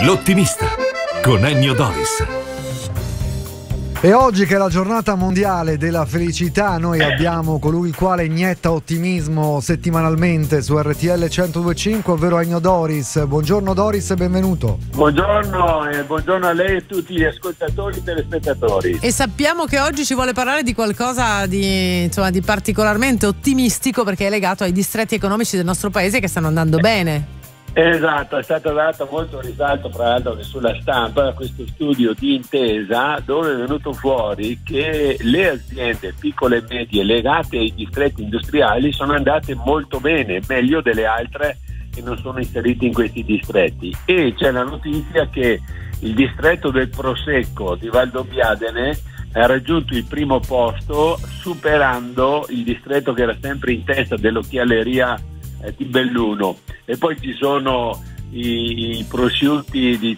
L'ottimista con Ennio Doris. E oggi, che è la giornata mondiale della felicità, noi abbiamo colui il quale inietta ottimismo settimanalmente su RTL 102.5, ovvero Ennio Doris. Buongiorno Doris e benvenuto. Buongiorno e buongiorno a lei e a tutti gli ascoltatori e telespettatori. E sappiamo che oggi ci vuole parlare di qualcosa di particolarmente ottimistico, perché è legato ai distretti economici del nostro paese che stanno andando bene. Esatto, è stato dato molto risalto tra l'altro sulla stampa da questo studio di Intesa, dove è venuto fuori che le aziende piccole e medie legate ai distretti industriali sono andate molto bene, meglio delle altre che non sono inserite in questi distretti. E c'è la notizia che il distretto del Prosecco di Valdobbiadene ha raggiunto il primo posto, superando il distretto che era sempre in testa dell'occhialeria di Belluno. E poi ci sono i prosciutti di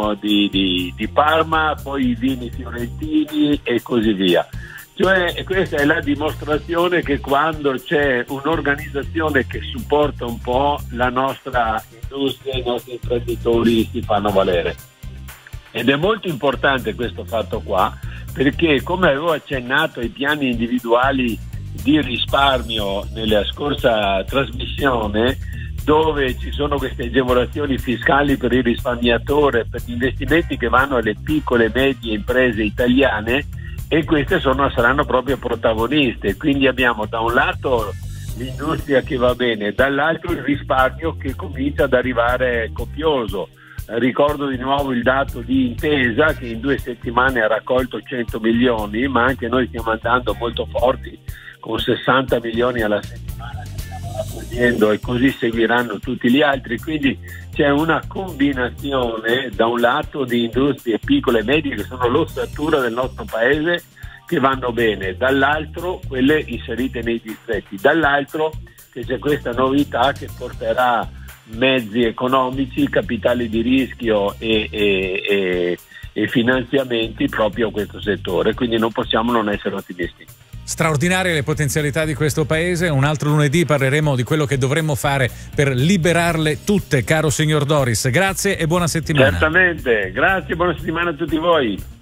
Parma, poi i vini fiorentini e così via. Cioè, questa è la dimostrazione che quando c'è un'organizzazione che supporta un po' la nostra industria, i nostri imprenditori si fanno valere. Ed è molto importante questo fatto qua, perché come avevo accennato ai piani individuali di risparmio nella scorsa trasmissione, dove ci sono queste agevolazioni fiscali per il risparmiatore, per gli investimenti che vanno alle piccole e medie imprese italiane, e queste saranno proprio protagoniste. Quindi abbiamo da un lato l'industria che va bene, dall'altro il risparmio che comincia ad arrivare copioso. Ricordo di nuovo il dato di Intesa, che in 2 settimane ha raccolto 100 milioni, ma anche noi stiamo andando molto forti con 60 milioni alla settimana che stiamo raccogliendo, e così seguiranno tutti gli altri. Quindi c'è una combinazione da un lato di industrie piccole e medie che sono l'ossatura del nostro paese, che vanno bene, dall'altro quelle inserite nei distretti, dall'altro che c'è questa novità che porterà mezzi economici, capitali di rischio e finanziamenti proprio a questo settore, quindi non possiamo non essere ottimisti. Straordinarie le potenzialità di questo paese. Un altro lunedì parleremo di quello che dovremmo fare per liberarle tutte, caro signor Doris. Grazie e buona settimana. Certamente, grazie, buona settimana a tutti voi.